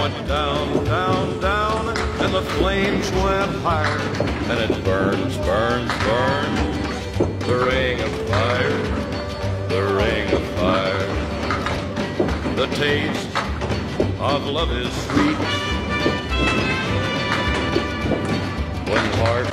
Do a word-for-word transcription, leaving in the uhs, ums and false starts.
went down, down, down, and the flames went higher, and it burns, burns, burns, the ring of fire, the ring of fire. The taste of love is sweet when heart